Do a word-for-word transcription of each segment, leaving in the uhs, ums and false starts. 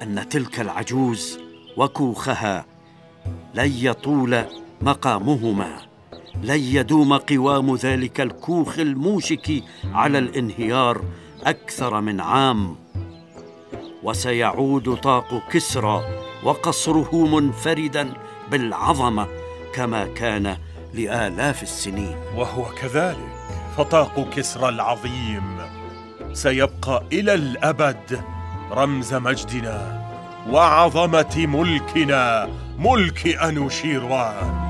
أن تلك العجوز وكوخها لن يطول مقامهما، لن يدوم قوام ذلك الكوخ الموشك على الانهيار أكثر من عام، وسيعود طاق كسرى وقصره منفردا بالعظمة كما كان لآلاف السنين. وهو كذلك، فطاق كسرى العظيم سيبقى إلى الأبد رمز مجدنا وعظمة ملكنا، ملك أنوشيروان.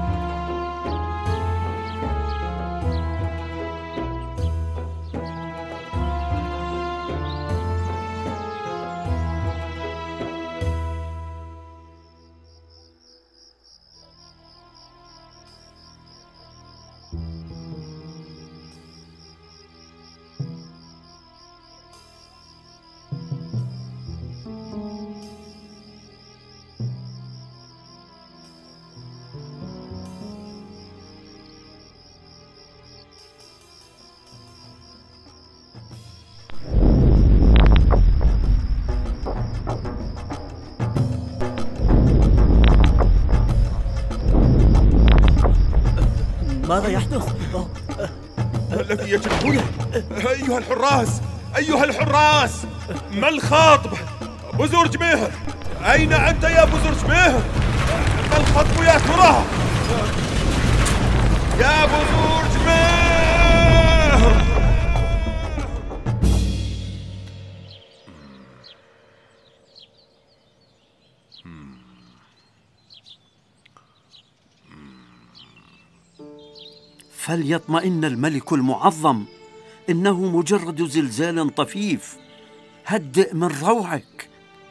ماذا يحدث؟ ما الذي يجري هنا؟ أيها الحراس، أيها الحراس، ما الخطب؟ بزرج مهر، أين أنت يا بزرج مهر؟ ما الخطب يا ترى؟ يا بزرج مهر! فليطمئن الملك المعظم، إنه مجرد زلزال طفيف، هدئ من روعك.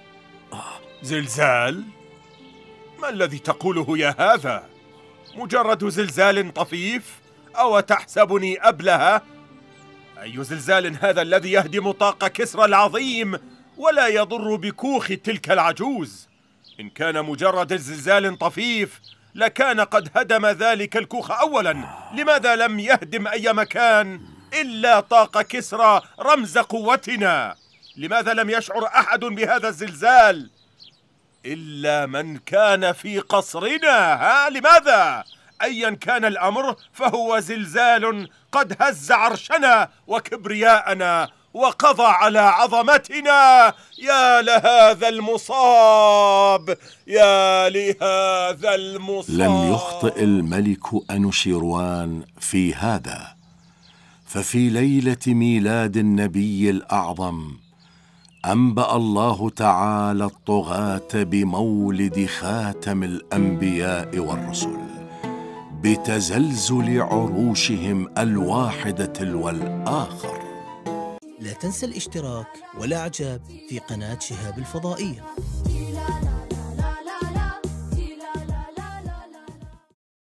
زلزال؟ ما الذي تقوله يا هذا؟ مجرد زلزال طفيف؟ أو تحسبني أبلهة؟ أي زلزال هذا الذي يهدم طاق كسرى العظيم ولا يضر بكوخ تلك العجوز؟ إن كان مجرد زلزال طفيف لكان قد هدم ذلك الكوخ أولا. لماذا لم يهدم أي مكان إلا طاق كسرى رمز قوتنا؟ لماذا لم يشعر أحد بهذا الزلزال إلا من كان في قصرنا؟ ها؟ لماذا؟ أيا كان الأمر فهو زلزال قد هز عرشنا وكبرياءنا وقضى على عظمتنا. يا لهذا المصاب، يا لهذا المصاب. لم يخطئ الملك أنوشيروان في هذا، ففي ليلة ميلاد النبي الأعظم أنبأ الله تعالى الطغاة بمولد خاتم الأنبياء والرسل بتزلزل عروشهم الواحدة تلو الآخر. لا تنسى الاشتراك والإعجاب في قناة شهاب الفضائية.